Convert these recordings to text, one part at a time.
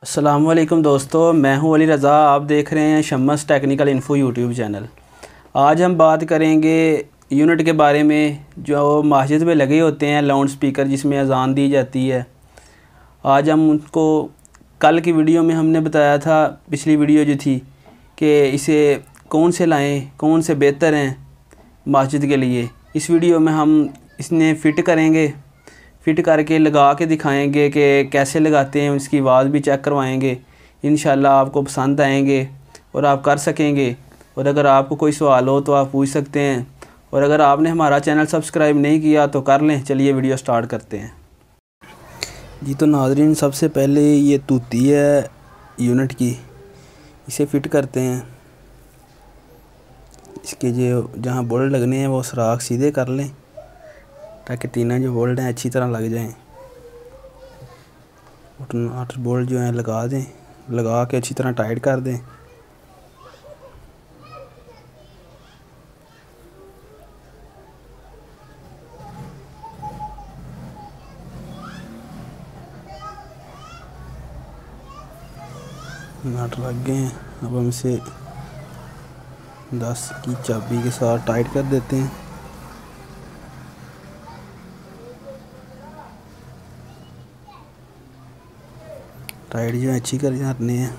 अस्सलामुअलैकुम दोस्तों, मैं हूं अली रज़ा। आप देख रहे हैं Shammas technical info YouTube channel. आज हम बात करेंगे यूनिट के बारे में जो मस्जिद में लगे होते हैं, लाउड स्पीकर जिसमें अजान दी जाती है। आज हम उनको कल की वीडियो में हमने बताया था, पिछली वीडियो जो थी, कि इसे कौन से लाएं, कौन से बेहतर हैं मस्जिद के लिए। इस वीडियो में हम इसने फ़िट करेंगे, फ़िट करके लगा के दिखाएंगे कि कैसे लगाते हैं, इसकी आवाज़ भी चेक करवाएंगे। इंशाल्लाह आपको पसंद आएंगे और आप कर सकेंगे। और अगर आपको कोई सवाल हो तो आप पूछ सकते हैं। और अगर आपने हमारा चैनल सब्सक्राइब नहीं किया तो कर लें। चलिए वीडियो स्टार्ट करते हैं जी। तो नाज़रीन, सबसे पहले ये तूती है यूनिट की, इसे फ़िट करते हैं। इसके जो जहाँ बोल्ट लगने हैं वो सुराख सीधे कर लें ताकि तीनों जो बोल्ट हैं अच्छी तरह लग जाएं। 8 बोल्ट जो हैं लगा दें, लगा के अच्छी तरह टाइट कर दें। नट लग गए हैं। अब हम इसे 10 की चाबी के साथ टाइट कर देते हैं। टाइट जो अच्छी कर जाते हैं।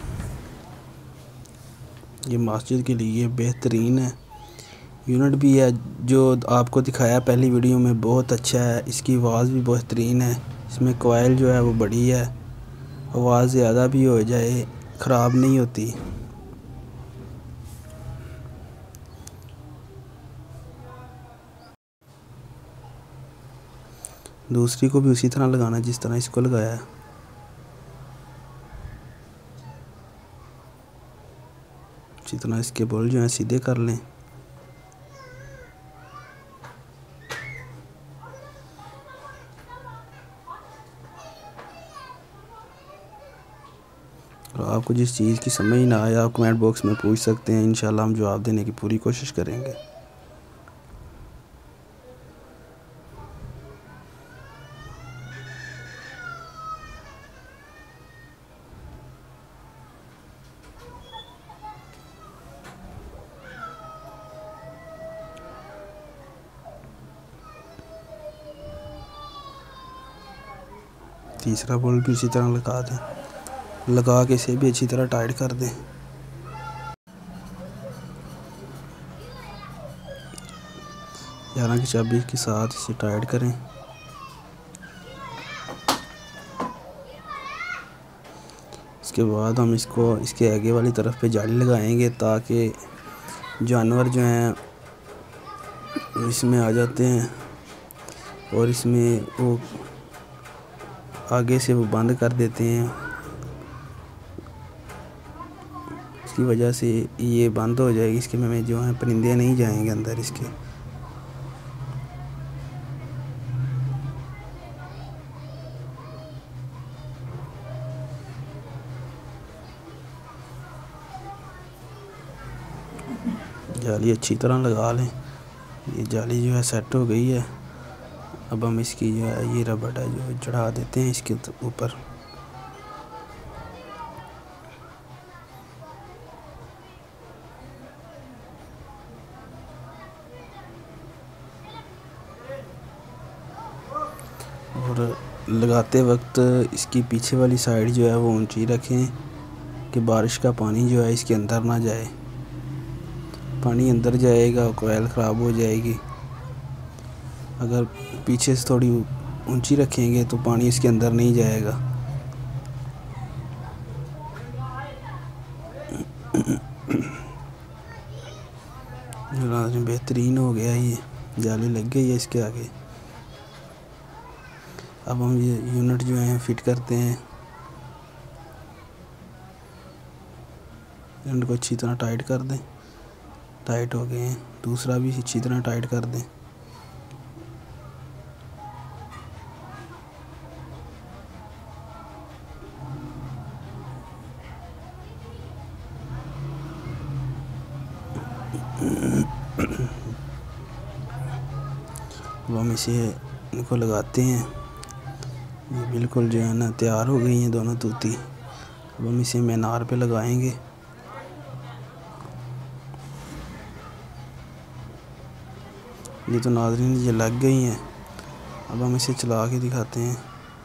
ये मस्जिद के लिए बेहतरीन है। यूनिट भी है जो आपको दिखाया पहली वीडियो में, बहुत अच्छा है। इसकी आवाज़ भी बेहतरीन है। इसमें कोयल जो है वो बड़ी है, आवाज़ ज़्यादा भी हो जाए ख़राब नहीं होती। दूसरी को भी उसी तरह लगाना जिस तरह इसको लगाया है। इसी तरह इसके बोल्ट जो हैं सीधे कर लें। और आपको जिस चीज़ की समझ ना आए आप कमेंट बॉक्स में पूछ सकते हैं। इंशाल्लाह हम जवाब देने की पूरी कोशिश करेंगे। तीसरा बोल्ट भी इसी तरह लगा दें, लगा के इसे भी अच्छी तरह टाइट कर दें। ग्यारह की चाबी के साथ इसे टाइट करें। इसके बाद हम इसको इसके आगे वाली तरफ पे जाली लगाएंगे ताकि जानवर जो हैं इसमें आ जाते हैं और इसमें वो आगे से वो बंद कर देते हैं। इसकी वजह से ये बंद हो जाएगी। इसके में जो है परिंदे नहीं जाएंगे अंदर इसके। जाली अच्छी तरह लगा लें। ये जाली जो है सेट हो गई है। अब हम इसकी जो है ये रबड़ है जो चढ़ा देते हैं इसके ऊपर। और लगाते वक्त इसकी पीछे वाली साइड जो है वो ऊंची रखें कि बारिश का पानी जो है इसके अंदर ना जाए। पानी अंदर जाएगा कोयल ख़राब हो जाएगी। अगर पीछे से थोड़ी ऊंची रखेंगे तो पानी इसके अंदर नहीं जाएगा। बेहतरीन हो गया, ये जाली लग गई है इसके आगे। अब हम ये यूनिट जो है फिट करते हैं। यूनिट को अच्छी तरह टाइट कर दें। टाइट हो गए हैं। दूसरा भी अच्छी तरह टाइट कर दें। अब हम इनको लगाते हैं। ये बिल्कुल जो है ना तैयार हो गई हैं दोनों तूती। अब हम इसे मीनार पे लगाएंगे। ये तो नाज़रीन ये लग गई हैं। अब हम इसे चला के दिखाते हैं।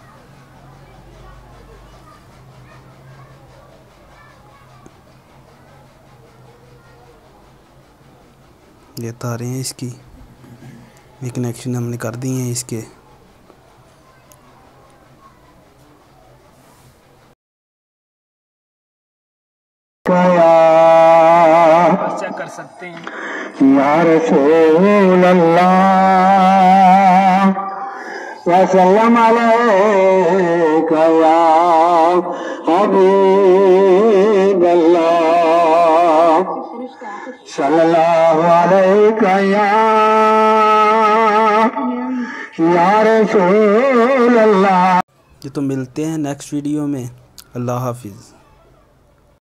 ये तारे हैं इसकी, ये कनेक्शन हमने कर दिए हैं इसके। चेक कर सकते हैं। या रसूल अल्लाह वसल्लम अलैका या हबीब अल्लाह सल्लल्लाहु अलैका या रसूल अल्लाह। ये तो मिलते हैं नेक्स्ट वीडियो में। अल्लाह हाफिज़।